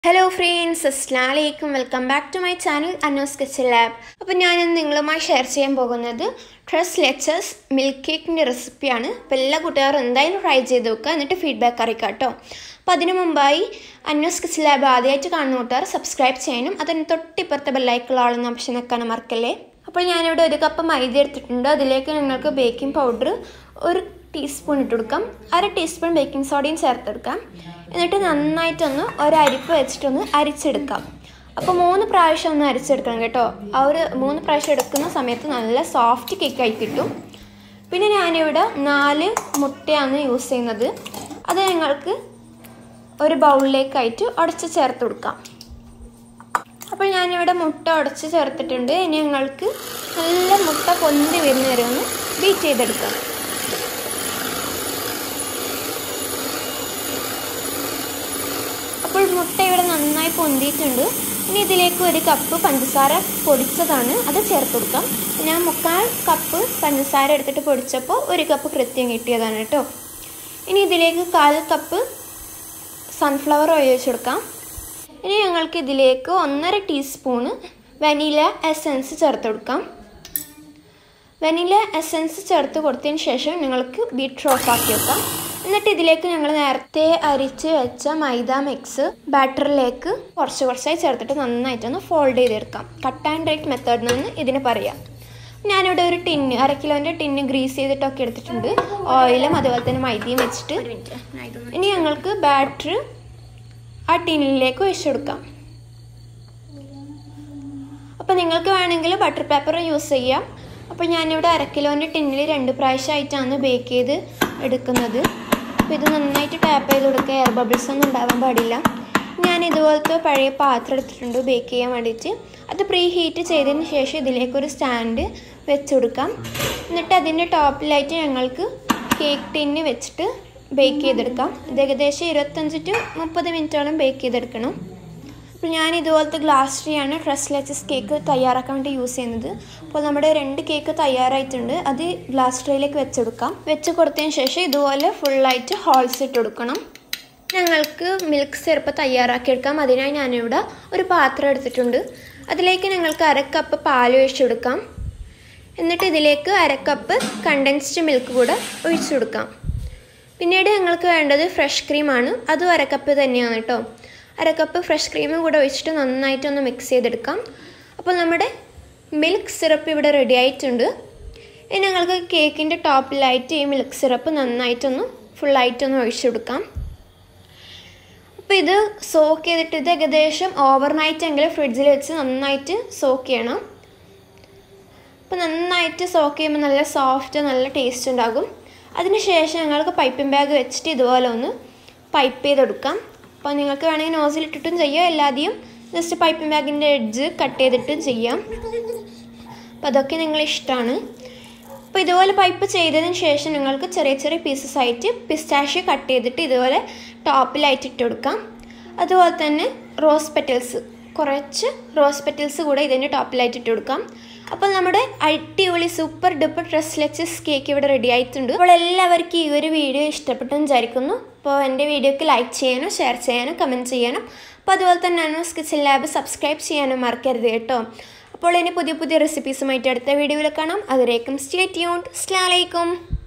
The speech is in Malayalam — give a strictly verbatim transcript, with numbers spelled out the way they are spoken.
Hello friends, Assalamu alaikum. Welcome back to my channel Anu's Kitchen Lab. അപ്പോൾ ഞാൻ ഇന്ന് നിങ്ങളുമായി ഷെയർ ചെയ്യാൻ പോകുന്നത് Tres Leches മിൽക്ക് കേക്കിന്റെ റെസിപ്പിയാണ്. അപ്പോൾ എല്ലാ കൂട്ടുകാരും എന്തായാലും ട്രൈ ചെയ്ത് നോക്കുക എന്നിട്ട് ഫീഡ്ബാക്ക് അറിയിക്കുക കേട്ടോ. അപ്പോൾ അതിനു മുമ്പായി Anu's Kitchen Lab ആദ്യമായിട്ട് കാണുന്ന കൂട്ടുകാർ സബ്സ്ക്രൈബ് ചെയ്യാനും അതിന് തൊട്ടിപ്പുറത്തെ ബെൽ ഐക്കൺ ആളുന്ന ഓപ്ഷൻ വെക്കാനും മറക്കല്ലേ. അപ്പോൾ ഞാൻ ഇവിടെ ഒരു കപ്പ് മൈദ എടുത്തിട്ടുണ്ട്. അതിലേക്ക് നിങ്ങൾക്ക് ബേക്കിംഗ് പൗഡർ ഒരു ടീസ്പൂൺ ഇട്ട് കൊടുക്കാം. അര ടീസ്പൂൺ ബേക്കിംഗ് സോഡയും ചേർത്തെടുക്കാം. എന്നിട്ട് നന്നായിട്ടൊന്ന് ഒരരിപ്പ് വെച്ചിട്ടൊന്ന് അരിച്ചെടുക്കാം. അപ്പോൾ മൂന്ന് പ്രാവശ്യം ഒന്ന് അരിച്ചെടുക്കണം കേട്ടോ. ആ ഒരു മൂന്ന് പ്രാവശ്യം എടുക്കുന്ന സമയത്ത് നല്ല സോഫ്റ്റ് കേക്കായി കിട്ടും. പിന്നെ ഞാനിവിടെ നാല് മുട്ടയാണ് യൂസ് ചെയ്യുന്നത്. അത് ഞങ്ങൾക്ക് ഒരു ബൗളിലേക്കായിട്ട് ഉടച്ച് ചേർത്ത് കൊടുക്കാം. അപ്പോൾ ഞാനിവിടെ മുട്ട ഉടച്ച് ചേർത്തിട്ടുണ്ട്. ഇനി ഞങ്ങൾക്ക് നല്ല മുട്ട പൊന്തി വരുന്ന വരെ ഒന്ന് ബീറ്റ് ചെയ്തെടുക്കാം. അപ്പോൾ മുട്ട ഇവിടെ നന്നായി പൊന്തിയിട്ടുണ്ട്. ഇനി ഇതിലേക്ക് ഒരു കപ്പ് പഞ്ചസാര പൊടിച്ചതാണ് അത് ചേർത്ത് കൊടുക്കാം. ഞാൻ മുക്കാൽ കപ്പ് പഞ്ചസാര എടുത്തിട്ട് പൊടിച്ചപ്പോൾ ഒരു കപ്പ് കൃത്യം കിട്ടിയതാണ് കേട്ടോ. ഇനി ഇതിലേക്ക് കാൽ കപ്പ് സൺഫ്ലവർ ഓയിൽ ഒഴിച്ച് കൊടുക്കാം. ഇനി ഞങ്ങൾക്ക് ഇതിലേക്ക് ഒന്നര ടീസ്പൂണ് വനില എസൻസ് ചേർത്ത് കൊടുക്കാം. വനില എസൻസ് ചേർത്ത് കൊടുത്തതിന് ശേഷം നിങ്ങൾക്ക് ബീറ്റർ ഓഫ് ആക്കി വെക്കാം. എന്നിട്ട് ഇതിലേക്ക് ഞങ്ങൾ നേരത്തെ അരിച്ച് വെച്ച മൈദ മിക്സ് ബാറ്ററിലേക്ക് കുറച്ച് കുറച്ചായി ചേർത്തിട്ട് നന്നായിട്ടൊന്ന് ഫോൾഡ് ചെയ്തെടുക്കാം. കട്ട് ആൻഡ് റൈറ്റ് മെത്തേഡ് എന്ന് ഇതിന് പറയാം. ഞാനിവിടെ ഒരു ടിന്ന് അര കിലോൻ്റെ ടിന്ന് ഗ്രീസ് ചെയ്തിട്ടൊക്കെ എടുത്തിട്ടുണ്ട്. ഓയിലും അതുപോലെ തന്നെ മൈദയും വെച്ചിട്ട് ഇനി ഞങ്ങൾക്ക് ബാറ്റർ ആ ടിന്നിലേക്ക് ഒഴിച്ചു കൊടുക്കാം. അപ്പോൾ നിങ്ങൾക്ക് വേണമെങ്കിൽ ബട്ടർ പേപ്പർ യൂസ് ചെയ്യാം. അപ്പോൾ ഞാനിവിടെ അര കിലോൻ്റെ ടിന്നിൽ രണ്ട് പ്രാവശ്യമായിട്ടാണ് ബേക്ക് ചെയ്ത് എടുക്കുന്നത്. അപ്പോൾ ഇത് നന്നായിട്ട് ടാപ്പ് ചെയ്ത് കൊടുക്കുക. എയർ ബബിൾസ് ഒന്നും ഉണ്ടാവാൻ പാടില്ല. ഞാൻ ഇതുപോലത്തെ പഴയ പാത്രം എടുത്തിട്ടുണ്ട് ബേക്ക് ചെയ്യാൻ വേണ്ടിയിട്ട്. അത് പ്രീ ഹീറ്റ് ചെയ്തതിന് ശേഷം ഇതിലേക്കൊരു സ്റ്റാൻഡ് വെച്ച് കൊടുക്കാം. എന്നിട്ട് അതിൻ്റെ ടോപ്പിലായിട്ട് ഞങ്ങൾക്ക് കേക്ക് ടിന്ന് വെച്ചിട്ട് ബേക്ക് ചെയ്തെടുക്കാം. ഇത് ഏകദേശം ഇരുപത്തഞ്ച് ടു മുപ്പത് മിനിറ്റോളം ബേക്ക് ചെയ്തെടുക്കണം. അപ്പോൾ ഞാൻ ഇതുപോലത്തെ ഗ്ലാസ് ട്രീ ആണ് Tres Leches കേക്ക് തയ്യാറാക്കാൻ വേണ്ടി യൂസ് ചെയ്യുന്നത്. അപ്പോൾ നമ്മുടെ രണ്ട് കേക്ക് തയ്യാറായിട്ടുണ്ട്. അത് ഗ്ലാസ് ട്രീയിലേക്ക് വെച്ചെടുക്കാം. വെച്ച് കൊടുത്തതിന് ശേഷം ഇതുപോലെ ഫുള്ളായിട്ട് ഹോൾസ് ഇട്ട് കൊടുക്കണം. ഞങ്ങൾക്ക് മിൽക്ക് സിറപ്പ് തയ്യാറാക്കിയെടുക്കാം. അതിനായി ഞാനിവിടെ ഒരു പാത്രം എടുത്തിട്ടുണ്ട്. അതിലേക്ക് ഞങ്ങൾക്ക് അര കപ്പ് പാൽ ഒഴിച്ചു കൊടുക്കാം. എന്നിട്ട് ഇതിലേക്ക് അര കപ്പ് കണ്ടൻസ്ഡ് മിൽക്ക് കൂടെ ഒഴിച്ചു കൊടുക്കാം. പിന്നീട് ഞങ്ങൾക്ക് വേണ്ടത് ഫ്രഷ് ക്രീമാണ്. അതും അര കപ്പ് തന്നെയാണ് കേട്ടോ. അര കപ്പ് ഫ്രഷ് ക്രീം കൂടെ ഒഴിച്ചിട്ട് നന്നായിട്ടൊന്ന് മിക്സ് ചെയ്തെടുക്കാം. അപ്പോൾ നമ്മുടെ മിൽക്ക് സിറപ്പ് ഇവിടെ റെഡി ആയിട്ടുണ്ട്. ഇനി ഞങ്ങൾക്ക് കേക്കിൻ്റെ ടോപ്പിലായിട്ട് ഈ മിൽക്ക് സിറപ്പ് നന്നായിട്ടൊന്ന് ഫുള്ളായിട്ടൊന്ന് ഒഴിച്ചു കൊടുക്കാം. അപ്പോൾ ഇത് സോക്ക് ചെയ്തിട്ട് ഇത് ഏകദേശം ഓവർനൈറ്റ് എങ്കിലും ഫ്രിഡ്ജിൽ വെച്ച് നന്നായിട്ട് സോക്ക് ചെയ്യണം. അപ്പോൾ നന്നായിട്ട് സോക്ക് ചെയ്യുമ്പോൾ നല്ല സോഫ്റ്റ് നല്ല ടേസ്റ്റ് ഉണ്ടാകും. അതിനുശേഷം ഞങ്ങൾക്ക് പൈപ്പിംഗ് ബാഗ് വെച്ചിട്ട് ഇതുപോലെ ഒന്ന് പൈപ്പ് ചെയ്തെടുക്കാം. അപ്പോൾ നിങ്ങൾക്ക് വേണമെങ്കിൽ നോസിലിട്ടിട്ടും ചെയ്യാം. എല്ലാതെയും ജസ്റ്റ് പൈപ്പിംഗ് ബാഗിൻ്റെ എഡ്ജ് കട്ട് ചെയ്തിട്ടും ചെയ്യാം. അപ്പോൾ അതൊക്കെ നിങ്ങളെ ഇഷ്ടമാണ്. അപ്പോൾ ഇതുപോലെ പൈപ്പ് ചെയ്തതിന് ശേഷം നിങ്ങൾക്ക് ചെറിയ ചെറിയ പീസസ് ആയിട്ട് പിസ്റ്റാഷ്യോ കട്ട് ചെയ്തിട്ട് ഇതുപോലെ ടോപ്പിലായിട്ട് ഇട്ട് കൊടുക്കാം. അതുപോലെ തന്നെ റോസ് പെറ്റൽസ് കുറച്ച് റോസ് പെറ്റൽസ് കൂടെ ഇതിൻ്റെ ടോപ്പിലായിട്ട് ഇട്ട് കൊടുക്കാം. അപ്പോൾ നമ്മുടെ അടിപൊളി super duper Tres Leches cake ഇവിടെ റെഡി ആയിട്ടുണ്ട്. അപ്പോൾ എല്ലാവർക്കും ഈ ഒരു വീഡിയോ ഇഷ്ടപ്പെട്ടെന്ന് വിചാരിക്കുന്നു. അപ്പോൾ എൻ്റെ വീഡിയോക്ക് ലൈക്ക് ചെയ്യാനോ ഷെയർ ചെയ്യാനോ കമൻറ്റ് ചെയ്യാനും അപ്പോൾ അതുപോലെ തന്നെ Anu's Kitchen Lab സബ്സ്ക്രൈബ് ചെയ്യാനും മറക്കരുത് കേട്ടോ. അപ്പോൾ ഇനി പുതിയ പുതിയ റെസിപ്പീസുമായിട്ട് അടുത്ത വീഡിയോയിൽ കാണാം. അതുവരേക്കും സ്റ്റേ ട്യൂൺഡ്. അസ്സലാമു അലൈക്കും.